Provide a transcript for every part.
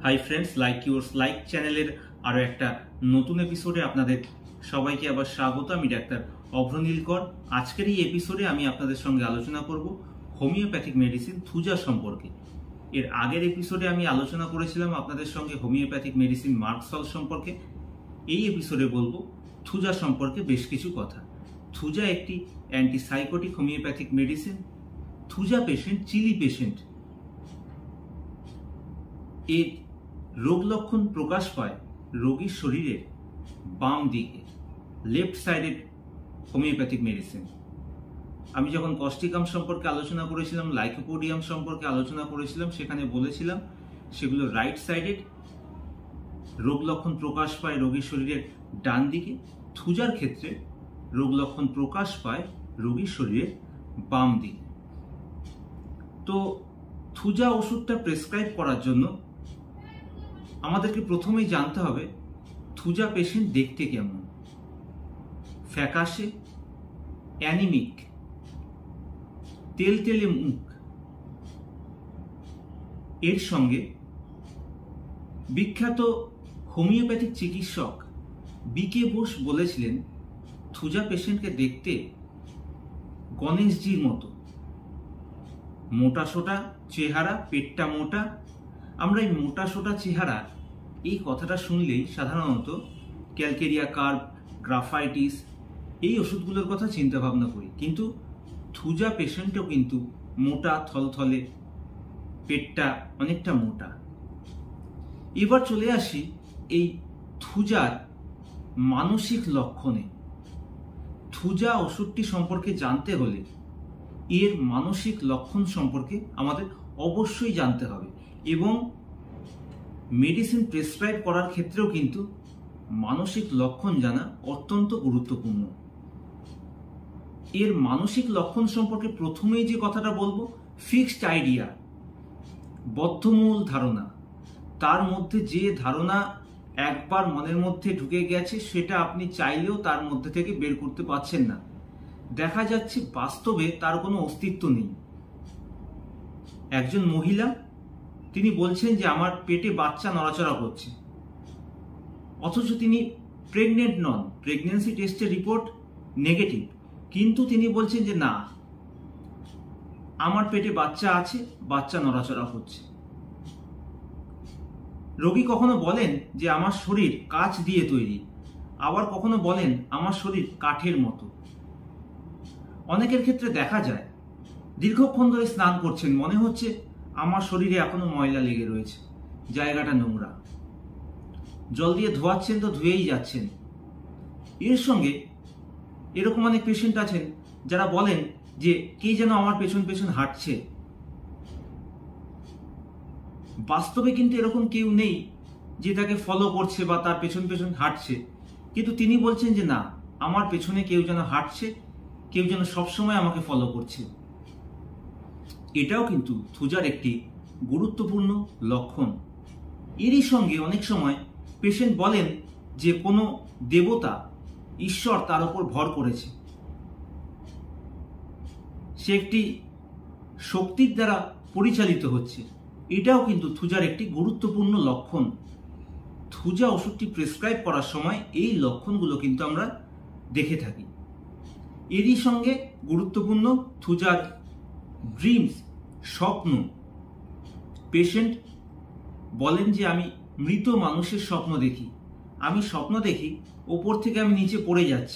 High friends, like yours like চ্যানেলের আরও একটা নতুন এপিসোডে আপনাদের সবাইকে আবার স্বাগত। আমি ডাক্তার অভ্র নীলকর। আজকের এই এপিসোডে আমি আপনাদের সঙ্গে আলোচনা করব হোমিওপ্যাথিক মেডিসিন থুজা সম্পর্কে। এর আগের এপিসোডে আমি আলোচনা করেছিলাম আপনাদের সঙ্গে হোমিওপ্যাথিক মেডিসিন মার্কসল সম্পর্কে। এই এপিসোডে বলবো থুজা সম্পর্কে বেশ কিছু কথা। থুজা একটি antipsychotic homeopathic medicine. Thuja patient chilly patient. এর রোগ লক্ষণ প্রকাশ পায় রোগীর শরীরের বাম দিকে, লেফট সাইডেড হোমিওপ্যাথিক মেডিসিন। আমি যখন কস্টিকাম সম্পর্কে আলোচনা করেছিলাম, লাইকোপোডিয়াম সম্পর্কে আলোচনা করেছিলাম, সেখানে বলেছিলাম সেগুলো রাইট সাইডেড, রোগ লক্ষণ প্রকাশ পায় রোগীর শরীরের ডান দিকে। থুজার ক্ষেত্রে রোগ লক্ষণ প্রকাশ পায় রোগীর শরীরের বাম দিকে। তো থুজা ওষুধটা প্রেসক্রাইব করার জন্য আমাদেরকে প্রথমেই জানতে হবে থুজা পেশেন্ট দেখতে কেমন। ফ্যাকাশে, অ্যানিমিক, তেলতেলে মুখ। এর সঙ্গে বিখ্যাত হোমিওপ্যাথিক চিকিৎসক বিকে বোস বলেছিলেন থুজা পেশেন্টকে দেখতে গণেশজির মতো, মোটা সোটা চেহারা, পেটটা মোটা। আমরা এই মোটা সোটা চেহারা এই কথাটা শুনলেই সাধারণত ক্যালকেরিয়া কার্ভ, গ্রাফাইটিস এই ওষুধগুলোর কথা চিন্তা ভাবনা করি, কিন্তু থুজা পেশেন্টও কিন্তু মোটা, থলথলে, পেটটা অনেকটা মোটা। এবার চলে আসি এই থুজার মানসিক লক্ষণে। থুজা ওষুধটি সম্পর্কে জানতে হলে এর মানসিক লক্ষণ সম্পর্কে আমাদের অবশ্যই জানতে হবে, এবং মেডিসিন প্রেসক্রাইব করার ক্ষেত্রেও কিন্তু মানসিক লক্ষণ জানা অত্যন্ত গুরুত্বপূর্ণ। এর মানসিক লক্ষণ সম্পর্কে প্রথমেই যে কথাটা বলবো, ফিক্সড আইডিয়া, বদ্ধমূল ধারণা। তার মধ্যে যে ধারণা একবার মনের মধ্যে ঢুকে গেছে সেটা আপনি চাইলেও তার মধ্যে থেকে বের করতে পারছেন না। দেখা যাচ্ছে বাস্তবে তার কোনো অস্তিত্ব নেই। একজন মহিলা, তিনি বলছেন যে আমার পেটে বাচ্চা নড়াচড়া করছে, অথচ তিনি প্রেগনেন্ট নন, প্রেগনেন্সি টেস্টের রিপোর্ট নেগেটিভ, কিন্তু তিনি বলছেন যে না, আমার পেটে বাচ্চা আছে, বাচ্চা নড়াচড়া হচ্ছে। রোগী কখনো বলেন যে আমার শরীর কাঁচ দিয়ে তৈরি, আবার কখনো বলেন আমার শরীর কাঠের মতো। অনেকের ক্ষেত্রে দেখা যায় দীর্ঘক্ষণ ধরে স্নান করছেন, মনে হচ্ছে আমার শরীরে এখনো ময়লা লেগে রয়েছে, জায়গাটা নোংরা। জল দিয়ে ধোয়াচ্ছেন তো ধুয়েই যাচ্ছেন। এর সঙ্গে এরকম অনেক পেশেন্ট আছেন যারা বলেন যে কে যেন আমার পেছন পেছন হাঁটছে। বাস্তবে কিন্তু এরকম কেউ নেই যে তাকে ফলো করছে বা তার পেছন পেছন হাঁটছে, কিন্তু তিনি বলছেন যে না, আমার পেছনে কেউ যেন হাঁটছে, কেউ যেন সবসময় আমাকে ফলো করছে। এটাও কিন্তু থুজার একটি গুরুত্বপূর্ণ লক্ষণ। এরই সঙ্গে অনেক সময় পেশেন্ট বলেন যে কোনো দেবতা, ঈশ্বর তার উপর ভর করেছে, সে একটি শক্তির দ্বারা পরিচালিত হচ্ছে। এটাও কিন্তু থুজার একটি গুরুত্বপূর্ণ লক্ষণ। থুজা ওষুধটি প্রেসক্রাইব করার সময় এই লক্ষণগুলো কিন্তু আমরা দেখে থাকি। এরই সঙ্গে গুরুত্বপূর্ণ থুজার ড্রিমস, স্বপ্ন। পেশেন্ট বলেন যে আমি মৃত মানুষের স্বপ্ন দেখি, আমি স্বপ্ন দেখি ওপর থেকে আমি নিচে পড়ে যাচ্ছি।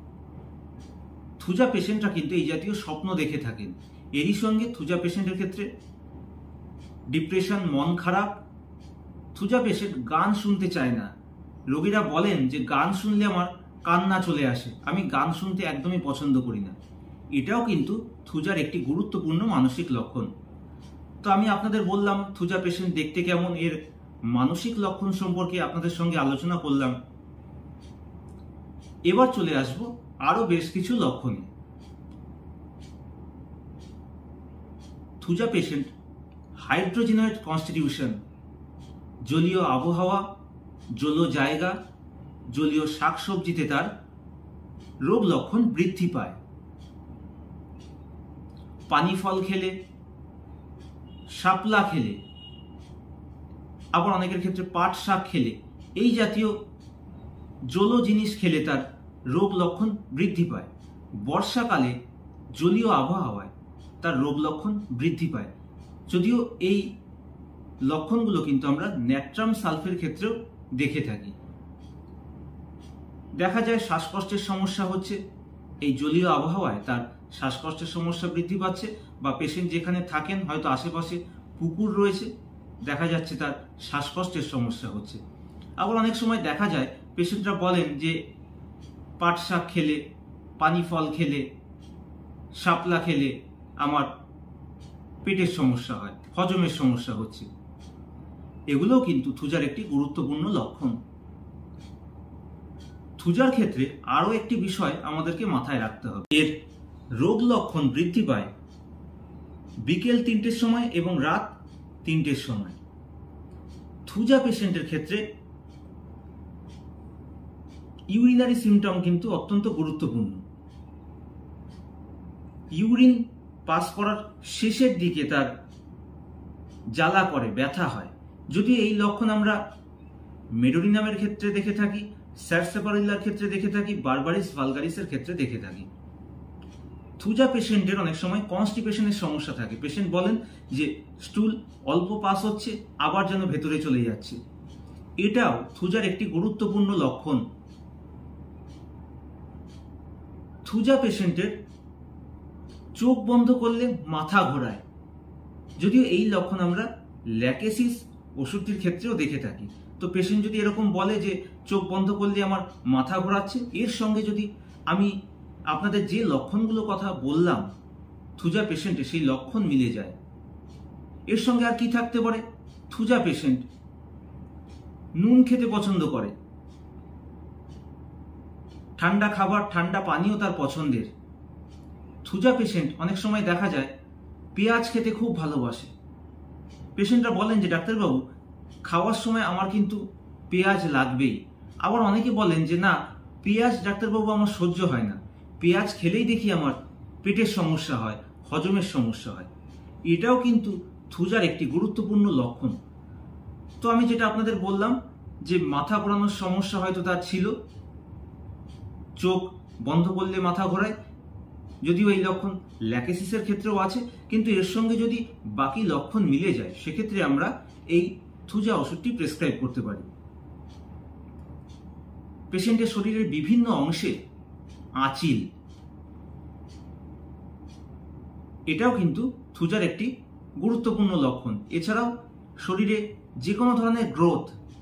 থুজা পেশেন্টরা কিন্তু এই জাতীয় স্বপ্ন দেখে থাকেন। এরই সঙ্গে থুজা পেশেন্টের ক্ষেত্রে ডিপ্রেশন, মন খারাপ। থুজা পেশেন্ট গান শুনতে চায় না। রোগীরা বলেন যে গান শুনলে আমার কান্না চলে আসে, আমি গান শুনতে একদমই পছন্দ করি না। এটাও কিন্তু থুজার একটি গুরুত্বপূর্ণ মানসিক লক্ষণ। তো আমি আপনাদের বললাম থুজা পেশেন্ট দেখতে কেমন, এর মানসিক লক্ষণ সম্পর্কে আপনাদের সঙ্গে আলোচনা করলাম। এবার চলে আসবো আরো বেশ কিছু লক্ষণে। থুজা পেশেন্ট হাইড্রোজেনয়েড কনস্টিটিউশন, জলীয় আবহাওয়া, জলীয় জায়গা, জলীয় শাকসবজিতে তার রোগ লক্ষণ বৃদ্ধি পায়। পানি ফল খেলে, শাপলা খেলে আবার অনেকের ক্ষেত্রে পাট শাক খেলে, এই জাতীয় জল জিনিস খেলে তার রোগ লক্ষণ বৃদ্ধি পায়। বর্ষাকালে জলীয় আবহাওয়ায় তার রোগ লক্ষণ বৃদ্ধি পায়। যদিও এই লক্ষণগুলো কিন্তু আমরা ন্যাট্রাম সালফের ক্ষেত্রেও দেখে থাকি। দেখা যায় শ্বাসকষ্টের সমস্যা হচ্ছে, এই জলীয় আবহাওয়ায় তার শ্বাসকষ্টের সমস্যা বৃদ্ধি পাচ্ছে, বা পেশেন্ট যেখানে থাকেন হয়তো আশেপাশে পুকুর রয়েছে, দেখা যাচ্ছে তার শ্বাসকষ্টের সমস্যা হচ্ছে। আবার অনেক সময় দেখা যায় পেশেন্টরা বলেন যে পাট শাক খেলে, পানি ফল খেলে, শাপলা খেলে আমার পেটের সমস্যা হয়, হজমের সমস্যা হচ্ছে। এগুলোও কিন্তু থুজার একটি গুরুত্বপূর্ণ লক্ষণ। থুজার ক্ষেত্রে আরও একটি বিষয় আমাদেরকে মাথায় রাখতে হবে, এর রোগ লক্ষণ বৃদ্ধি পায় বিকেল 3টের সময় এবং রাত 3টের সময়। থুজা পেশেন্টের ক্ষেত্রে ইউরিনারি সিমটম কিন্তু অত্যন্ত গুরুত্বপূর্ণ। ইউরিন পাস করার শেষের দিকে তার জ্বালা করে, ব্যথা হয়। যদি এই লক্ষণ আমরা মেডোরিনামের ক্ষেত্রে দেখে থাকি, স্যারসেপারিলার ক্ষেত্রে দেখে থাকি, বারবারিস ভালগারিসের ক্ষেত্রে দেখে থাকি। থুজা পেশেন্টের অনেক সময় কনস্টিপেশনের সমস্যা থাকে। পেশেন্ট বলেন যে স্টুল অল্প পাস হচ্ছে, আবার যেন ভেতরে চলে যাচ্ছে। এটাও থুজার একটি গুরুত্বপূর্ণ লক্ষণ। থুজা পেশেন্টের চোখ বন্ধ করলে মাথা ঘোরায়, যদিও এই লক্ষণ আমরা ল্যাকেসিস ওষুধটির ক্ষেত্রেও দেখে থাকি। তো পেশেন্ট যদি এরকম বলে যে চোখ বন্ধ করলে আমার মাথা ঘোরাচ্ছে, এর সঙ্গে যদি আমি আপনাদের যে লক্ষণগুলো কথা বললাম থুজা পেশেন্টে সেই লক্ষণ মিলে যায়, এর সঙ্গে আর কি থাকতে পারে? থুজা পেশেন্ট নুন খেতে পছন্দ করে, ঠান্ডা খাবার, ঠান্ডা পানীয় তার পছন্দের। থুজা পেশেন্ট অনেক সময় দেখা যায় পেঁয়াজ খেতে খুব ভালোবাসে। পেশেন্টরা বলেন যে ডাক্তারবাবু খাওয়ার সময় আমার কিন্তু পেঁয়াজ লাগবেই। আবার অনেকে বলেন যে না, পেঁয়াজ ডাক্তারবাবু আমার সহ্য হয় না, পেঁয়াজ খেলেই দেখি আমার পেটের সমস্যা হয়, হজমের সমস্যা হয়। এটাও কিন্তু থুজার একটি গুরুত্বপূর্ণ লক্ষণ। তো আমি যেটা আপনাদের বললাম যে মাথা ঘোরানোর সমস্যা হয়তো তার ছিল, চোখ বন্ধ করলে মাথা ঘোরায়, যদিও এই লক্ষণ ল্যাকেসিসের ক্ষেত্রেও আছে, কিন্তু এর সঙ্গে যদি বাকি লক্ষণ মিলে যায় সেক্ষেত্রে আমরা এই থুজা ওষুধটি প্রেসক্রাইব করতে পারি। পেশেন্টের শরীরের বিভিন্ন অংশে আঁচিল, এটাও কিন্তু থুজার একটি গুরুত্বপূর্ণ লক্ষণ। এছাড়াও শরীরে যে কোনো ধরনের গ্রোথ,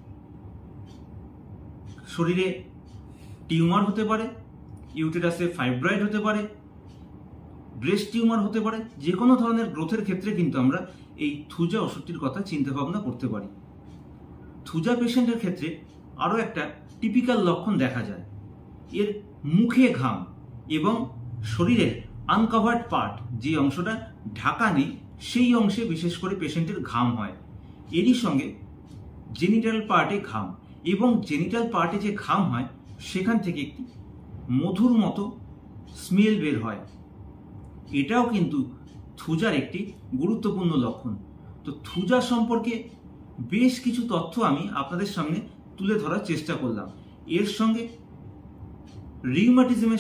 শরীরে টিউমার হতে পারে, ইউটেরাসে ফাইব্রয়েড হতে পারে, ব্রেস্ট টিউমার হতে পারে, যে কোনো ধরনের গ্রোথের ক্ষেত্রে কিন্তু আমরা এই থুজা ওষুধটির কথা চিন্তা ভাবনা করতে পারি। থুজা পেশেন্টের ক্ষেত্রে আরও একটা টিপিক্যাল লক্ষণ দেখা যায়, এর মুখে ঘাম এবং শরীরের আনকভার্ড পার্ট, যে অংশটা ঢাকা নেই সেই অংশে বিশেষ করে পেশেন্টের ঘাম হয়। এরই সঙ্গে জেনিটাল পার্টে ঘাম, এবং জেনিটাল পার্টে যে ঘাম হয় সেখান থেকে একটি মধুর মতো স্মেল বের হয়। এটাও কিন্তু থুজার একটি গুরুত্বপূর্ণ লক্ষণ। তো থুজা সম্পর্কে বেশ কিছু তথ্য আমি আপনাদের সামনে তুলে ধরার চেষ্টা করলাম। এর সঙ্গে রিউমাটিজমের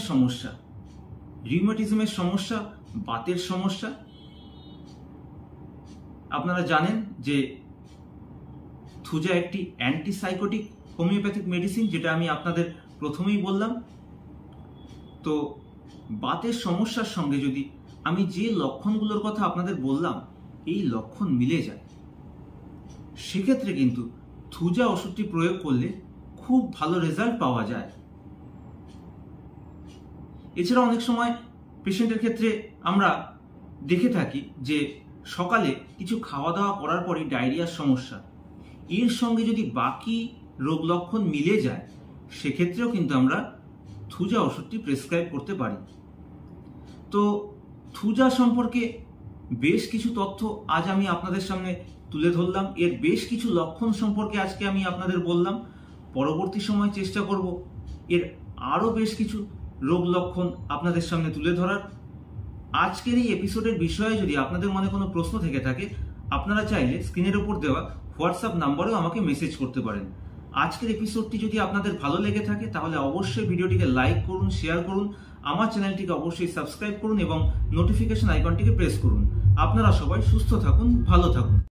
সমস্যা, বাতের সমস্যা। আপনারা জানেন যে থুজা একটি অ্যান্টিসাইকোটিক হোমিওপ্যাথিক মেডিসিন, যেটা আমি আপনাদের প্রথমেই বললাম। তো বাতের সমস্যার সঙ্গে যদি আমি যে লক্ষণগুলোর কথা আপনাদের বললাম এই লক্ষণ মিলে যায়, সেক্ষেত্রে কিন্তু থুজা ওষুধটি প্রয়োগ করলে খুব ভালো রেজাল্ট পাওয়া যায়। এছাড়া অনেক সময় পেশেন্টের ক্ষেত্রে আমরা দেখে থাকি যে সকালে কিছু খাওয়া দাওয়া করার পরই ডায়রিয়ার সমস্যা, এর সঙ্গে যদি বাকি রোগ লক্ষণ মিলে যায় সেক্ষেত্রেও কিন্তু আমরা থুজা ওষুধটি প্রেসক্রাইব করতে পারি। তো থুজা সম্পর্কে বেশ কিছু তথ্য আজ আমি আপনাদের সামনে তুলে ধরলাম, এর বেশ কিছু লক্ষণ সম্পর্কে আজকে আমি আপনাদের বললাম। পরবর্তী সময় চেষ্টা করব এর আরও বেশ কিছু রোগ লক্ষণ আপনাদের সামনে তুলে ধরার। আজকের এই এপিসোডের বিষয়ে যদি আপনাদের মনে কোনো প্রশ্ন থেকে থাকে, আপনারা চাইলে স্ক্রিনের উপর দেওয়া হোয়াটসঅ্যাপ নাম্বারেও আমাকে মেসেজ করতে পারেন। আজকের এপিসোডটি যদি আপনাদের ভালো লেগে থাকে তাহলে অবশ্যই ভিডিওটিকে লাইক করুন, শেয়ার করুন, আমার চ্যানেলটিকে অবশ্যই সাবস্ক্রাইব করুন এবং নোটিফিকেশন আইকনটিকে প্রেস করুন। আপনারা সবাই সুস্থ থাকুন, ভালো থাকুন।